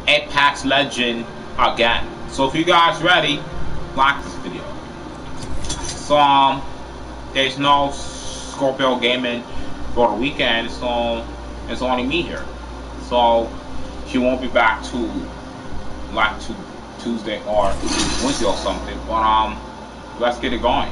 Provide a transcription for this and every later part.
Apex Legend again. So if you guys ready, like this video. So there's no Scorpio Gaming for the weekend, so it's only me here. So she won't be back to like Tuesday or Wednesday or something. But let's get it going.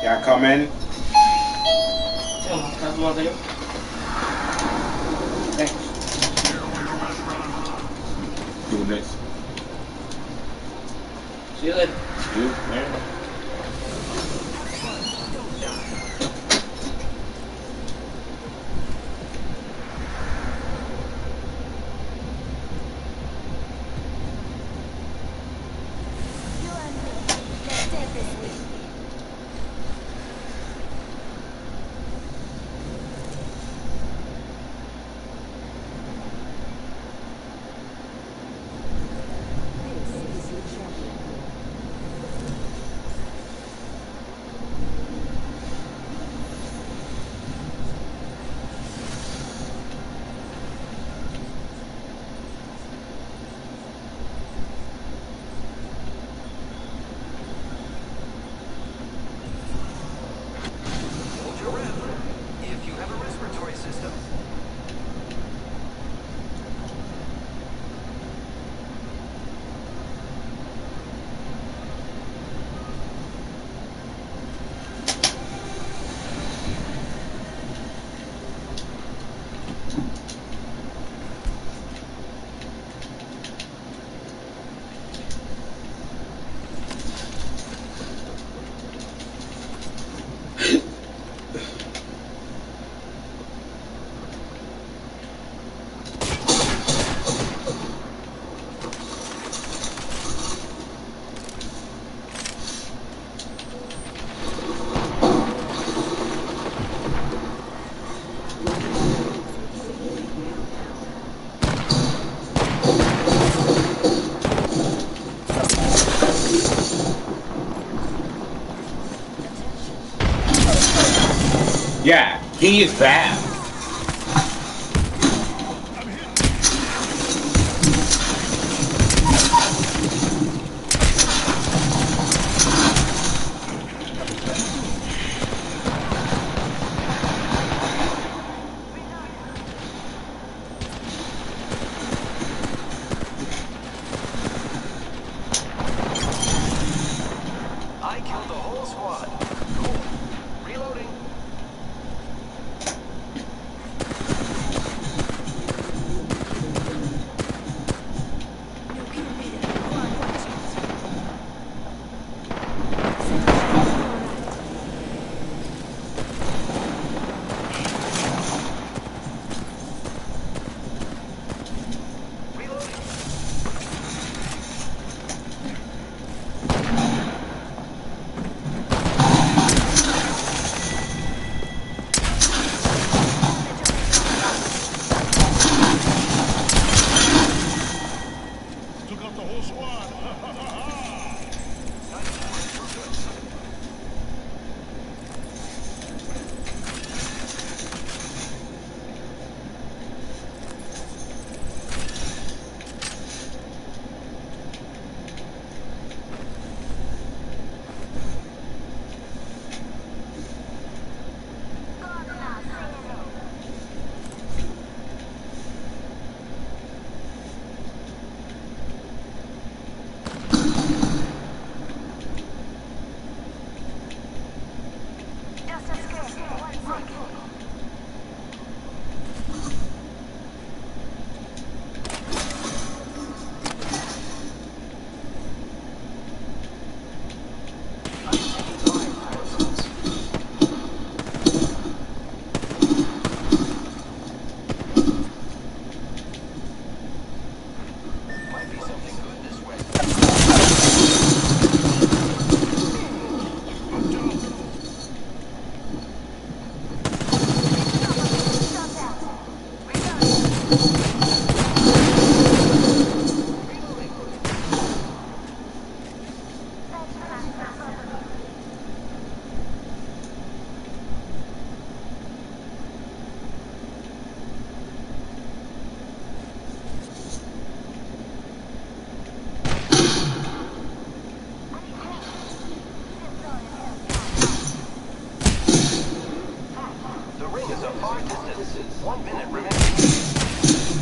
Yeah, come in. Do this. See you later. See you later. Yeah, he is bad. I killed the whole squad. Cool. Reloading. Took out the whole squad. Might be something good this way. The ring is a far distance. 1 minute remaining.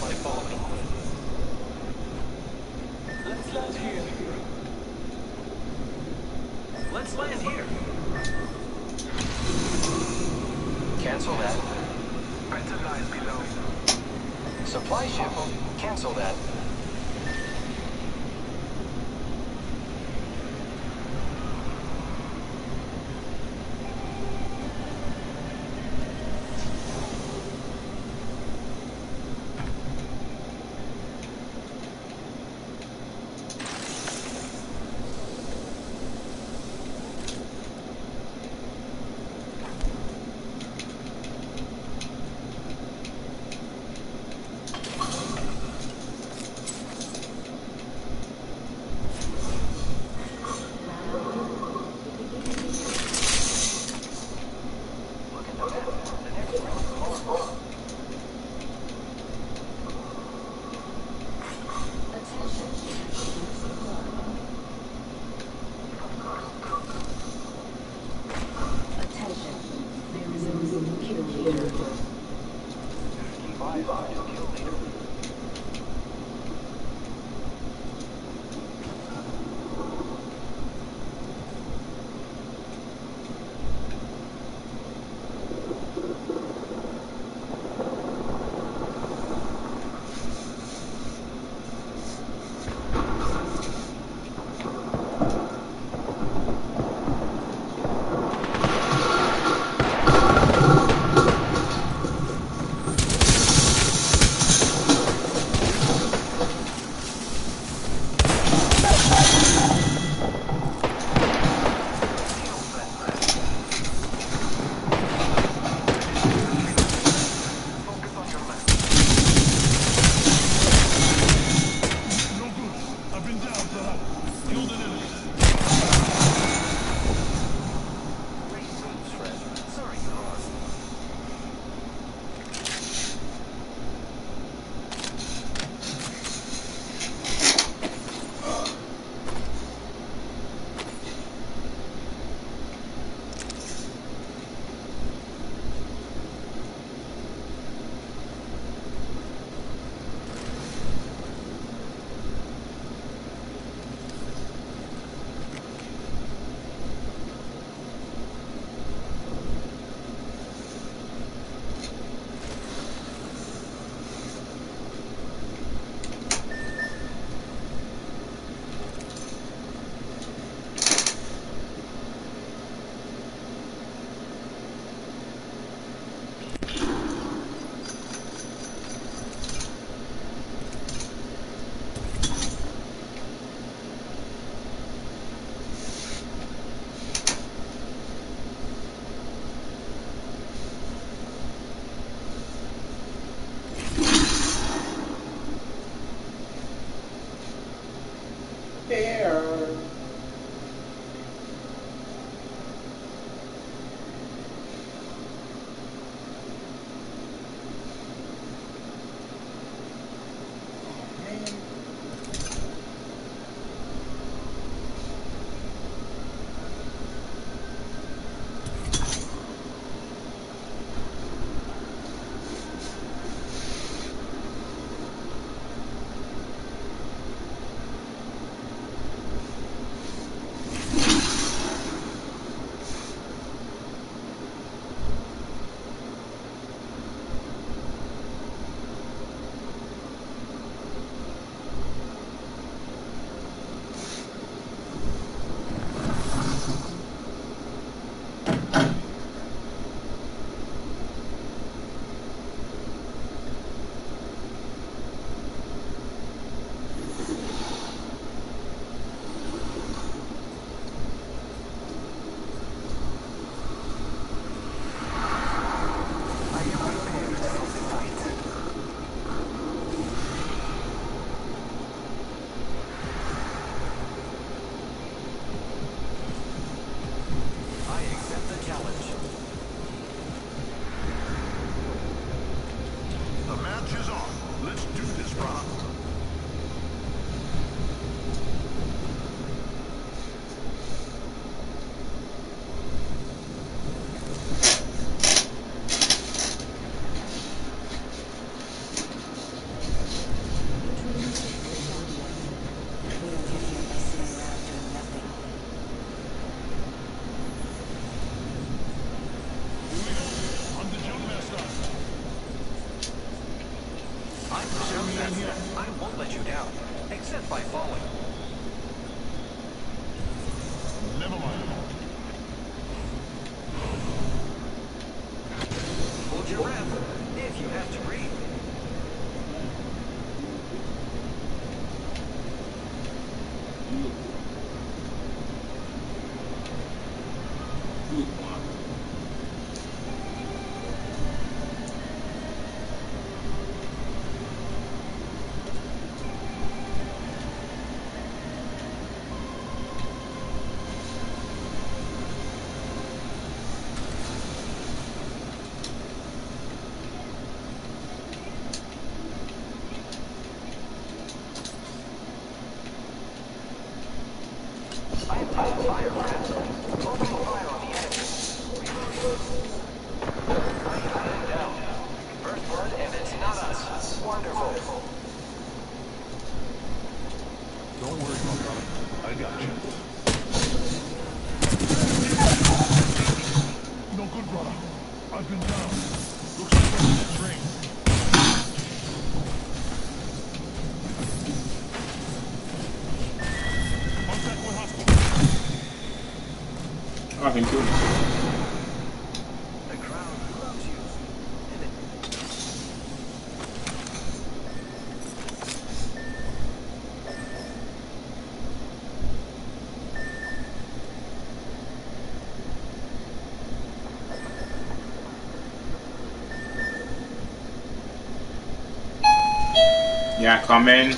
Kindly follow me. Let's land here. Let's land here. Cancel that. Better lies below. Supply ship. Cancel that. I won't let you down, except by falling. Never mind. Hold your breath, if you have to breathe. I am taking fire, friends. Opening fire on the enemy. Reloading. Down. First blood, and it's not us. Wonderful. Don't worry, Bucko. I got you. No good, brother. I've been down. Looks like we're in this ring. Contact with hospital. I can kill this. The crowd loves you. And it Yeah, come in.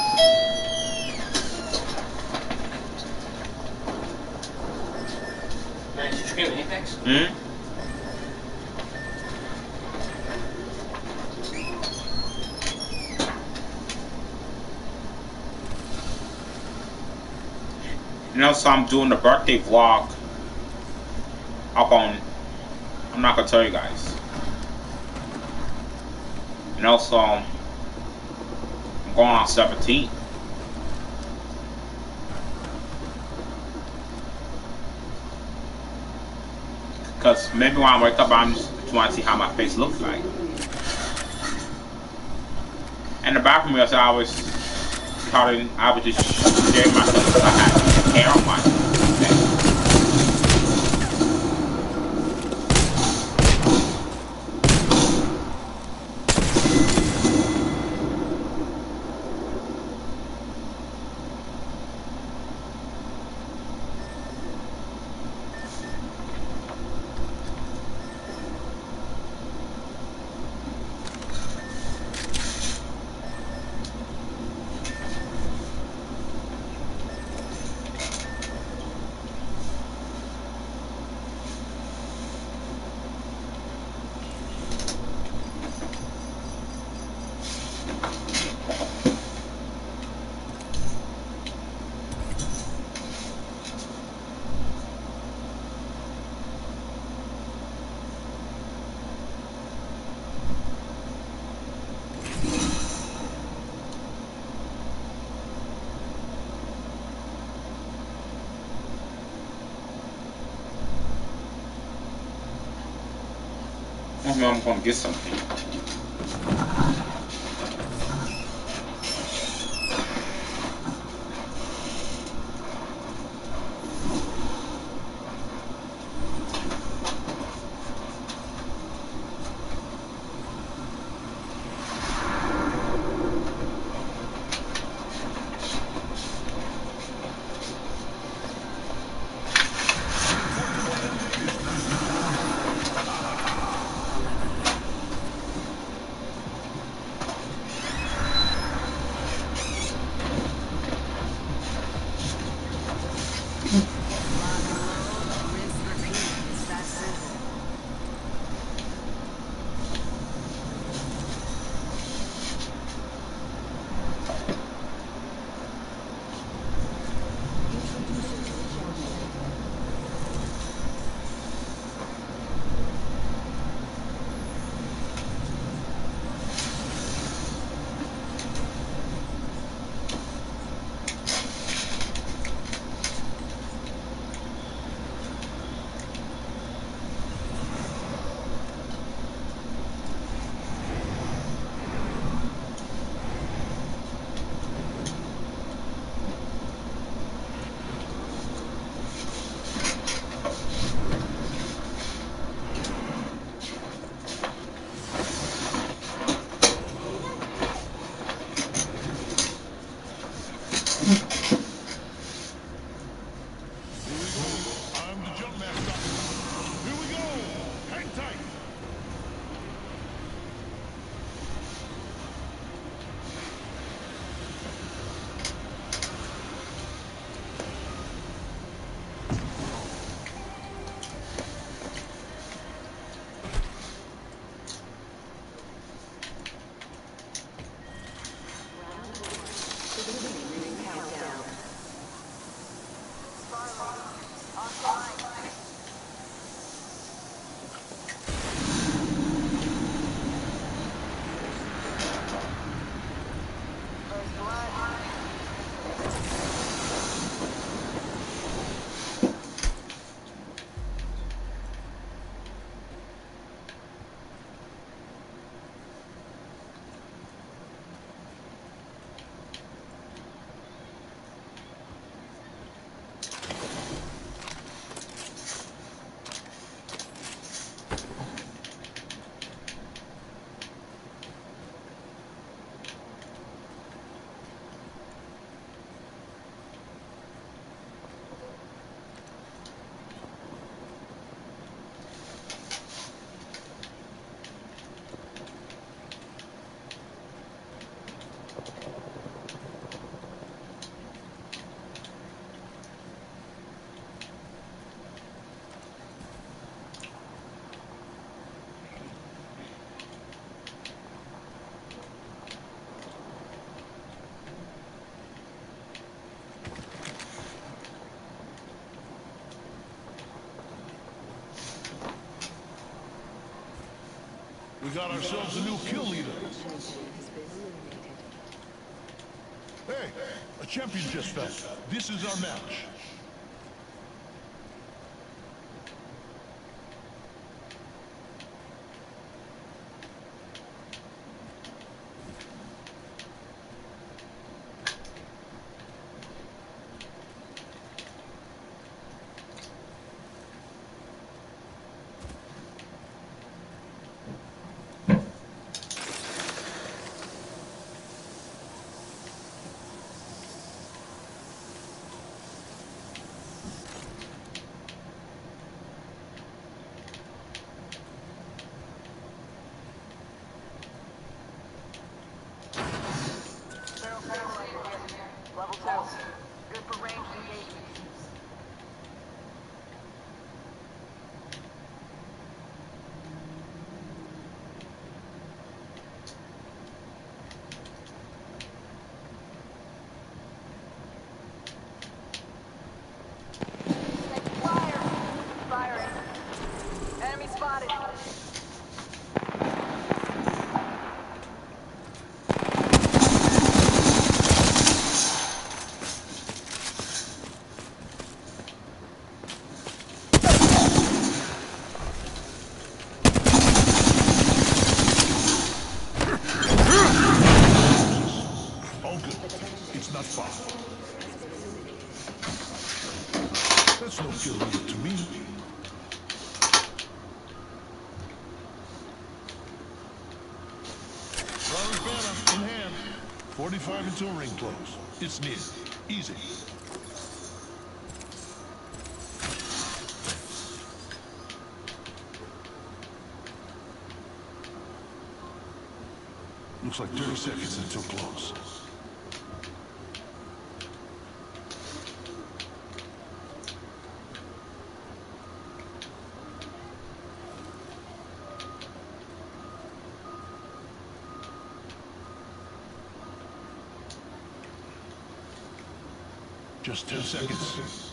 Man, did you get an Apex? Hmm? You know, so I'm doing the birthday vlog up on, I'm not gonna tell you guys. And also, I'm going on 17th. Because maybe when I wake up, I'm just trying to see how my face looks like. And the back of me, I was starting, I was just scaring myself because I had hair on my face. I'm gonna get something. We got ourselves a new kill leader. Hey, a champion just fell. This is our match. Level 2. Good for ranged engagement. Fire! Firing. Enemy spotted. It's not far. That's no kill leader to me. Flowers banner in hand. 45 until ring close. It's near. Easy. Looks like 30 seconds until close. Just 10 seconds.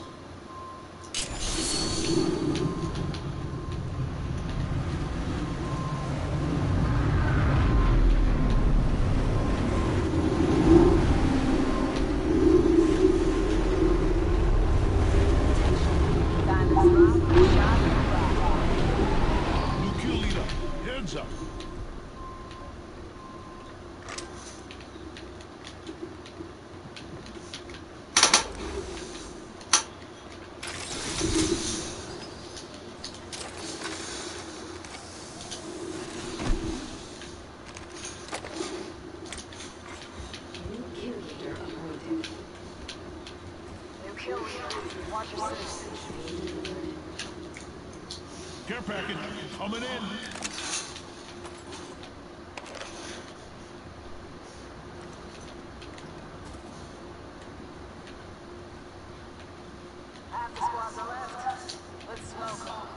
New kill leader. Heads up. Watch your six. Care package coming in. Half the squads are left. Let's smoke 'em.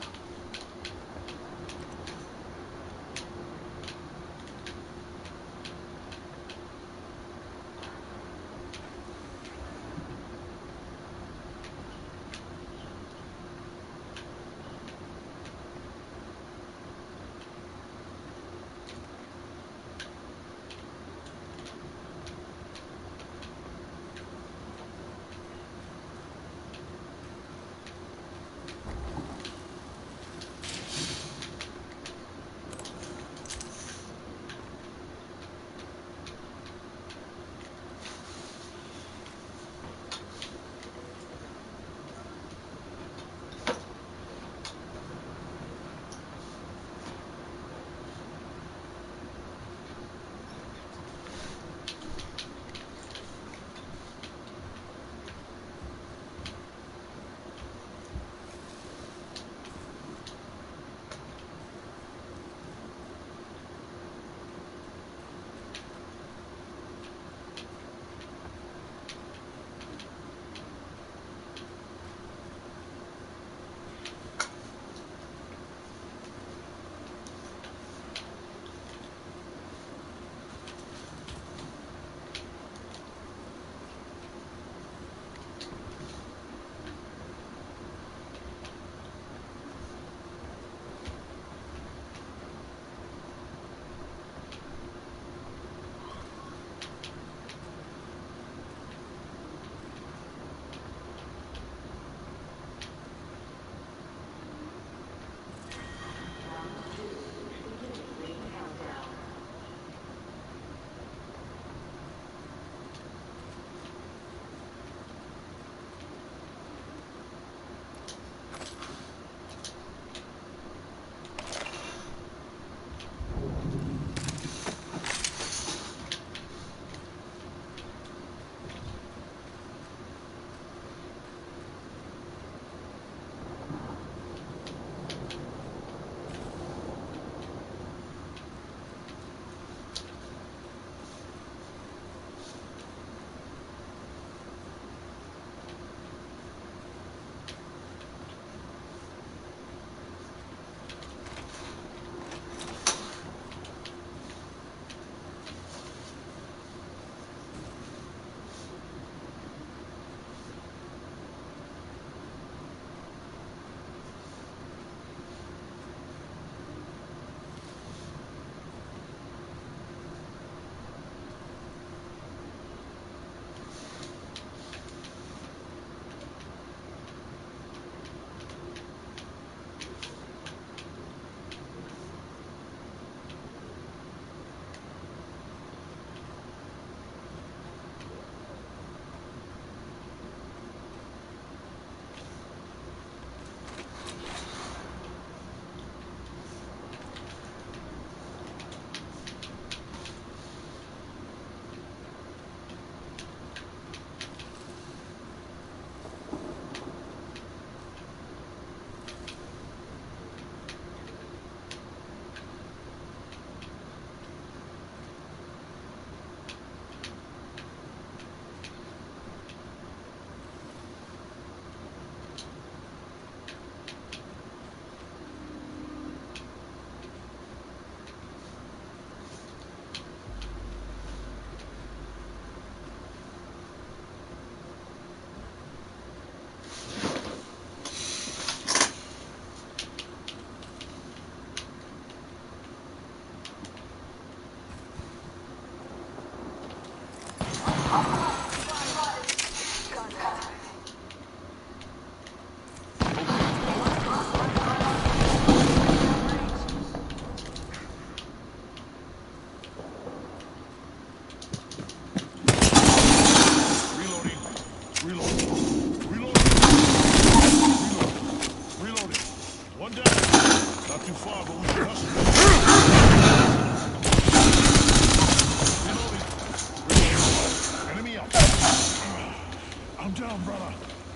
Enemy up. I'm down, brother.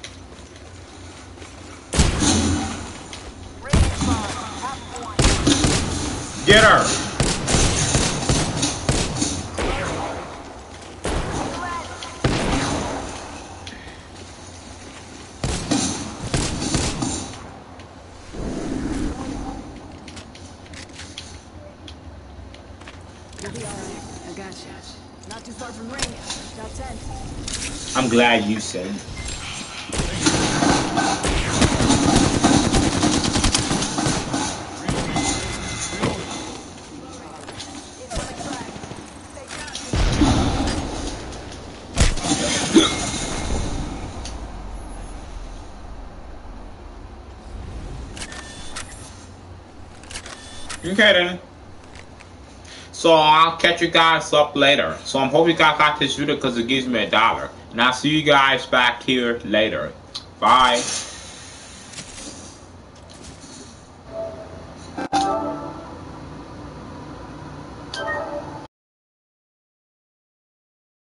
Get her! You'll be alright. I got you. Not too far from ring. Top 10. I'm glad you said it. Okay then. So I'll catch you guys up later. So I'm hoping you guys got this video because it gives me $1. And I'll see you guys back here later. Bye.